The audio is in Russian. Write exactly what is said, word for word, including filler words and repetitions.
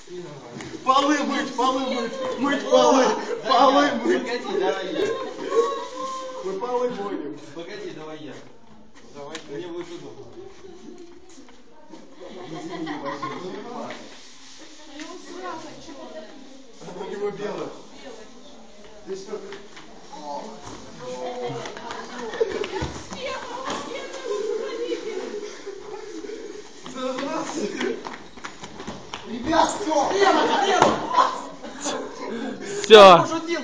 Полы мыть, полы мыть, мыть полы, полы мыть. Погоди, давай я. Мы полы моем. Погоди, давай я. Давай ты. Мне будет удобно. У него белое. Ты что? Ребят, все! Все.